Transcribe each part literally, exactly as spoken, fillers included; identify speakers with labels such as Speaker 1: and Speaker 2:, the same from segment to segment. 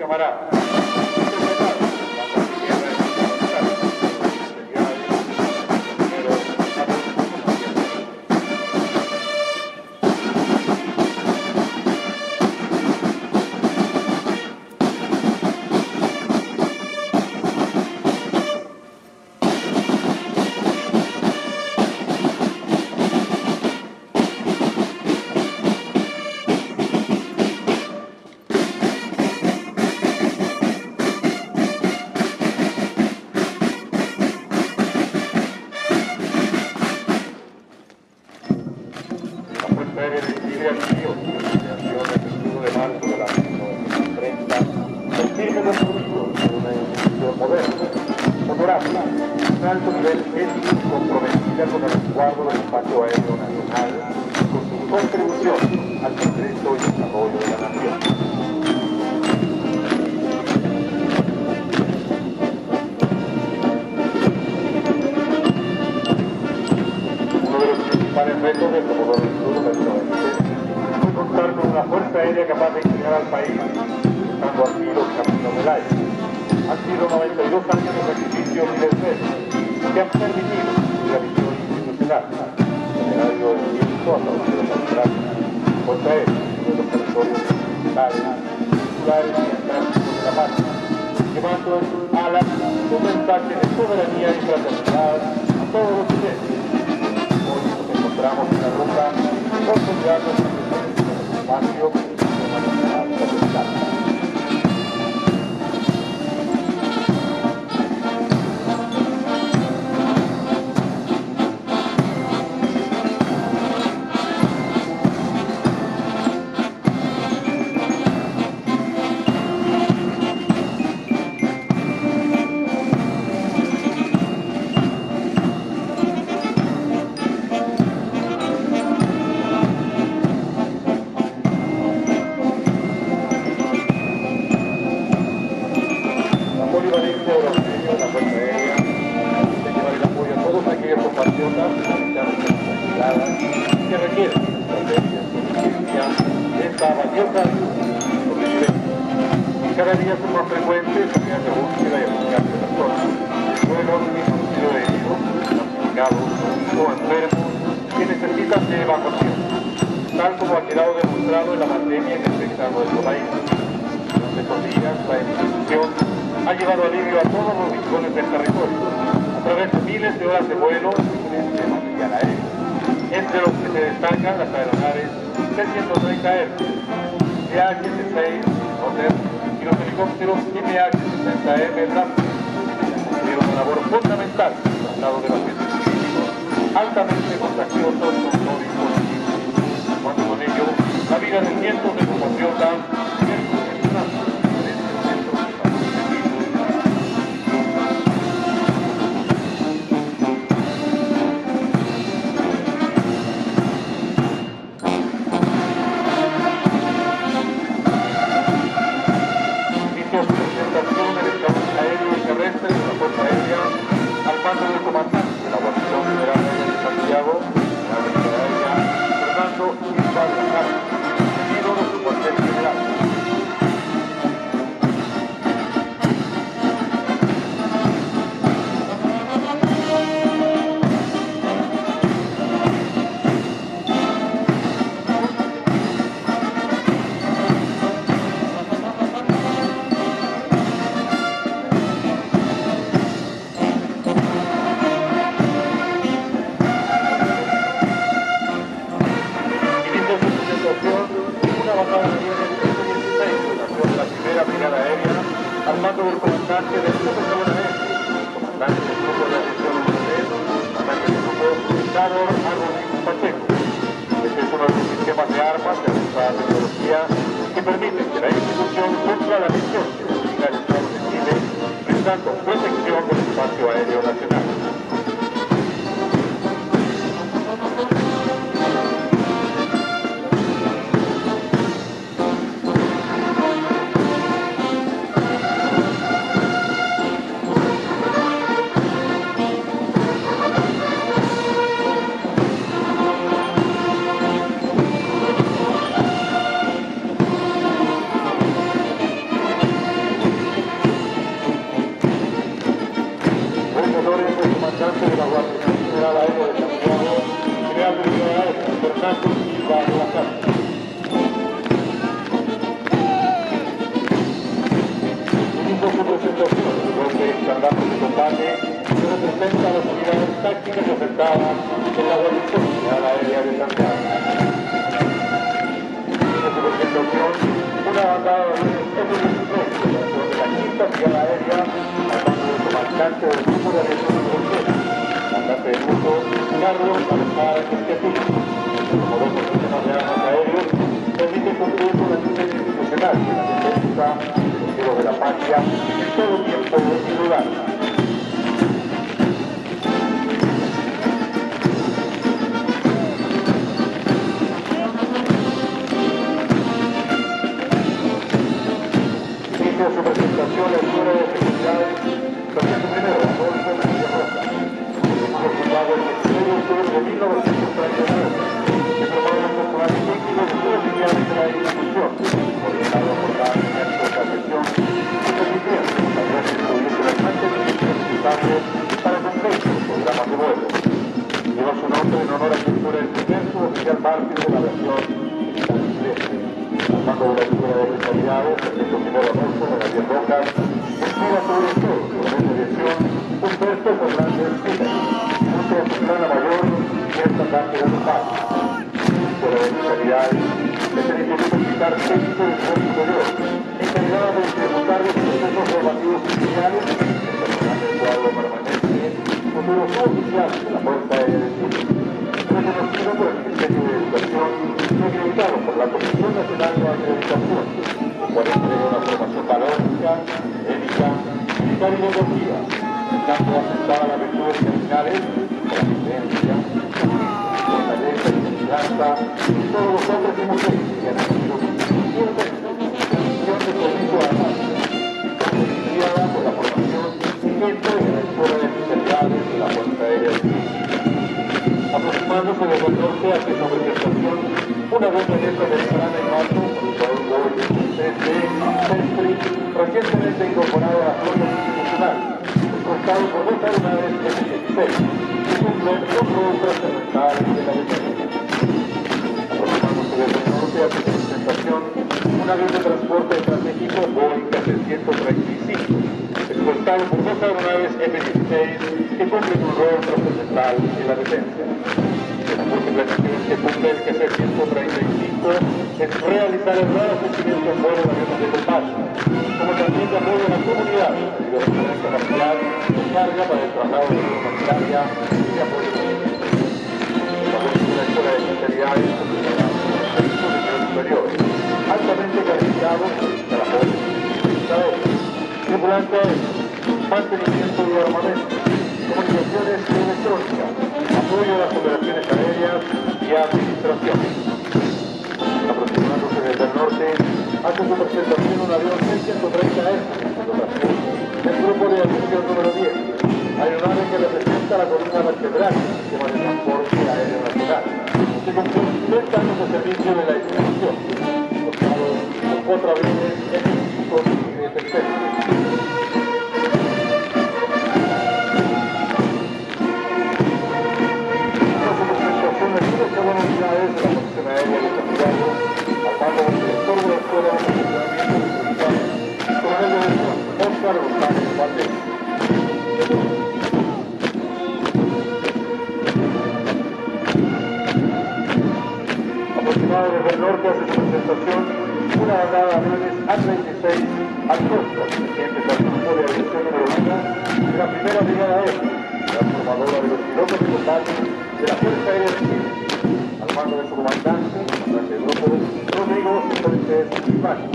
Speaker 1: camarada. comandante de la Guardia Nacional Aérea de Santiago, general de Unidad Aérea, Fernando Silva de la Casa. Inicia su presentación, el bloque estandarte de combate que representa a las unidades tácticas afectadas en la Guardia Nacional Aérea de Santiago. Inicia su presentación una bandada de F dieciséis de la quinta Brigada Aérea al mando del comandante del grupo de aviación de Frontera, comandante del grupo Carlos Alejandro Esquetino. Como dos sistemas de armas aéreos permite cumplir con la línea institucional de la defensa de los cielos de la patria en todo tiempo y lugar. Inicia su presentación la Escuela de Seguridad Sargento Primero Adolfo García Roca, fue fundado el dieciséis de octubre de mil novecientos treinta y nueve, que formaba el personal técnico de sus oficiales de la institución, orientado por la ejército de atención y permitiendo a los estudiantes los mantenimientos necesarios para cumplir los programas de vuelo. Lleva su nombre en honor a quien fuera el primer suboficial mártir de la aviación militar inglesa. Al mando de la Escuela de Especialidades, Sargento Primero Adolfo García Roca, espera su director, coronel de aviación, Humberto Fernández Pérez, junto a su plana mayor y el estandarte de los padres. La Escuela de Especialidades es el Instituto Militar Técnico de Nivel Superior, encargado de ejecutar los procesos formativos iniciales del personal del cuadro permanente, futuro suboficial de la Fuerza Aérea de Chile, reconocido por el Ministerio de Educación y acreditado por la Comisión Nacional de Acreditación, el cual entrega una formación valórica, ética, militar y deportiva, dando aceptada las virtudes cardinales de la prudencia, fortaleza y esperanza de todos los hombres y mujeres que han nacido siempre en condición de servicio a la patria, beneficiada por la formación que entrega la Escuela de Especialidades de la Fuerza Aérea de Chile. Aproximándose desde el norte hacia su presentación, una vez de esta venezolana en marzo, con el Boeing Sentry, recientemente incorporado a la flota institucional, escoltado por dos aeronaves F dieciséis, que cumplen un rol trascendental de la defensa. Aproximándose desde el norte hacia su presentación, un avión de transporte estratégico Boeing setecientos treinta y cinco, escoltado por dos aeronaves F dieciséis que cumplen un rol trascendental en la defensa. La múltiple misión que cumple el G C ciento treinta y cinco es realizar el raro ofrecimiento en vuelo de aviones de combate, como también de apoyo a la comunidad, debido a la gran capacidad de carga para el traslado de humanitaria y de apoyo político. Establece una escuela de especialidades con servicios de nivel superior, altamente calificados para poder utilizar tripulante aéreo, mantenimiento de armamento, comunicaciones electrónicas, apoyo a las operaciones aéreas y administración. Aproximándose desde el norte, hace su presentación un avión C ciento treinta S, del grupo de aviación número diez, aeronave que representa la columna vertebral del sistema de transporte aéreo nacional, que cumplió treinta años de servicio de la institución, costado por cuatro aviones F cinco y F seis. Unidades de la Comisión Aérea de Santiago, al mando del director de la Escuela de Funcionamiento Militar, coronel de aviación Óscar González Valdés. Aproximado desde el norte hacia su presentación, una bandada de aviones A treinta y seis Alcosta, pertenecientes al grupo de aviación número uno de la primera Brigada Aérea, transformadora de los pilotos de combate de la Fuerza Aérea de Chile, al mando de su comandante, comandante del grupo, Rodrigo Fuentes Iván.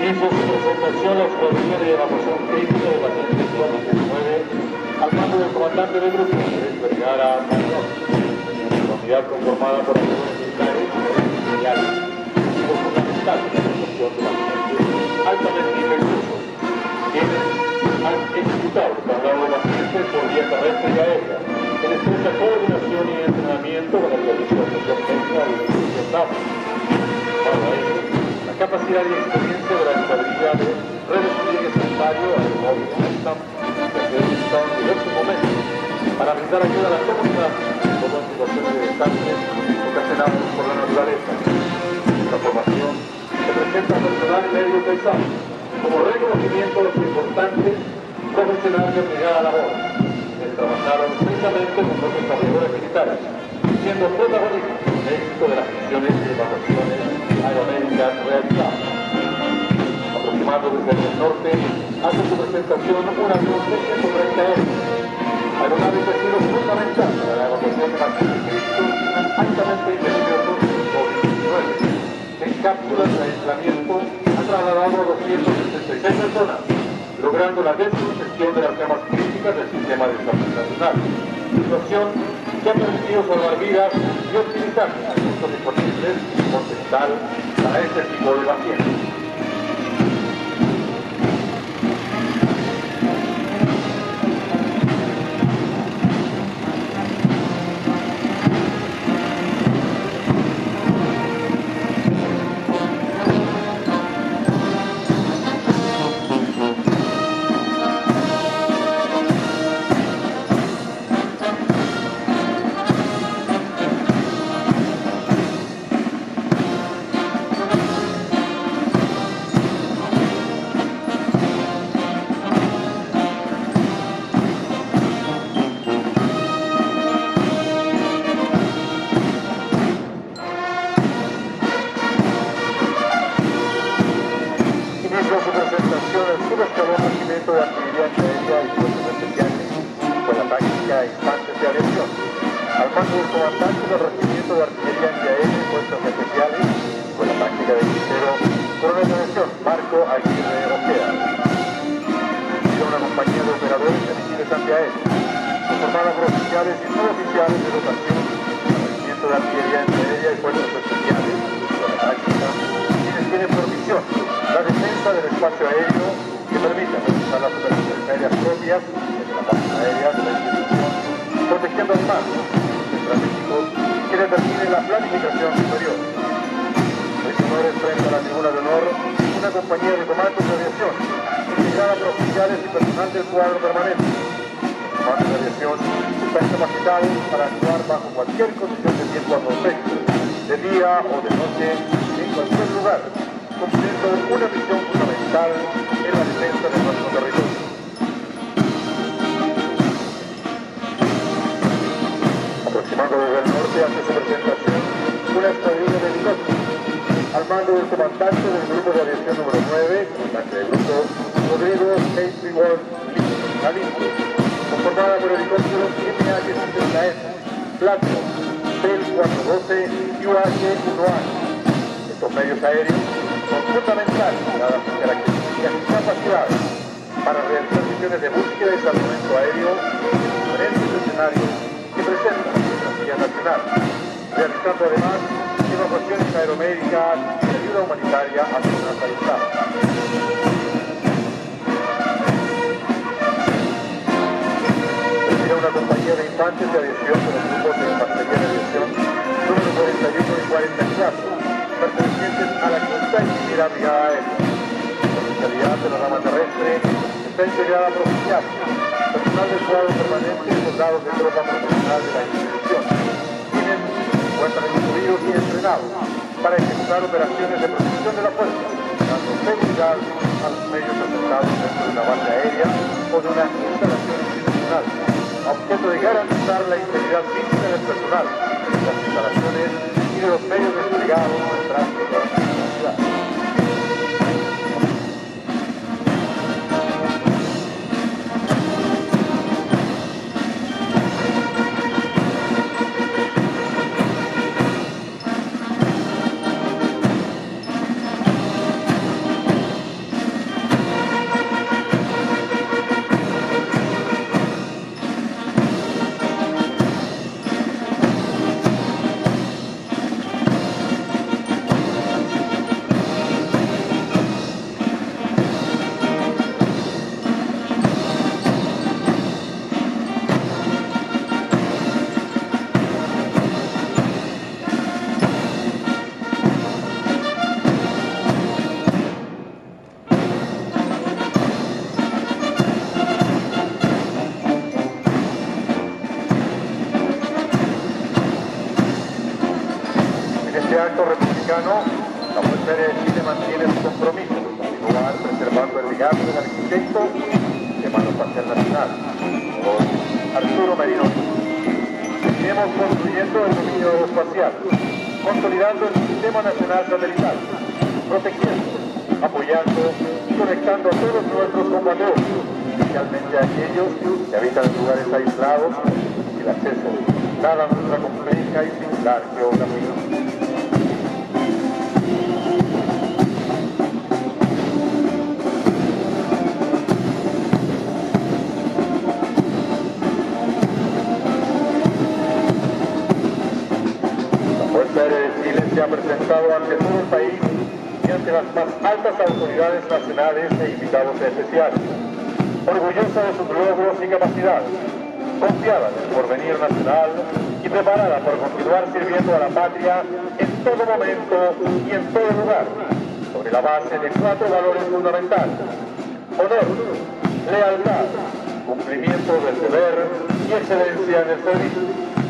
Speaker 1: Inicia su presentación la Escuadrilla de Evacuación Crítica de Pacientes diecinueve al mando del comandante del grupo, Andrés Vergara Mayor. La unidad conformada por actores militares y ministeriales, objetivo fundamental de la protección de pacientes altamente infecciosos, quienes han ejecutado el traslado de pacientes por vía terrestre y aérea, en estrecha coordinación y entrenamiento con el Servicio de Atención Médica de la Institución NAPA. Para ello, la capacidad y experiencia de la escuadrilla de redespliegue sanitario aeromóvil ASTAM que se ha utilizado en diversos momentos para brindar ayuda a la comunidad como en situaciones de desastres ocasionados por la naturaleza. Esta formación se presenta a personal medio pesado como reconocimiento de su importante profesional y obligada labor. Les trabajaron precisamente con los desarrolladores militares, siendo protagonistas del éxito de las misiones de evacuaciones aeromédicas realizadas. Aproximando desde el norte, hace su presentación un avión C ciento treinta M, aeronave que ha sido fundamental para la evacuación de pacientes críticos altamente infecciosos COVID diecinueve. En cápsulas de aislamiento ha trasladado a doscientas sesenta y seis personas, logrando la desinfección de las camas críticas del sistema de salud nacional. Situación que ha permitido salvar vidas y optimizar los recursos disponibles potencial para este tipo de pacientes. compromisos, al lugar preservando el legado del arquitecto de Manufactura Nacional, don Arturo Merino. Seguiremos construyendo el dominio aeroespacial, consolidando el Sistema Nacional Satelital, protegiendo, apoyando y conectando a todos nuestros compatriotas, especialmente a aquellos que habitan en lugares aislados y el acceso, dada nuestra compleja y singular geografía. La Fuerza Aérea de Chile se ha presentado ante todo el país y ante las más altas autoridades nacionales e invitados especiales, orgullosa de sus logros y capacidades, confiada en el porvenir nacional y preparada para continuar sirviendo a la patria en todo momento y en todo lugar, sobre la base de cuatro valores fundamentales: honor, lealtad, cumplimiento del deber y excelencia en el servicio.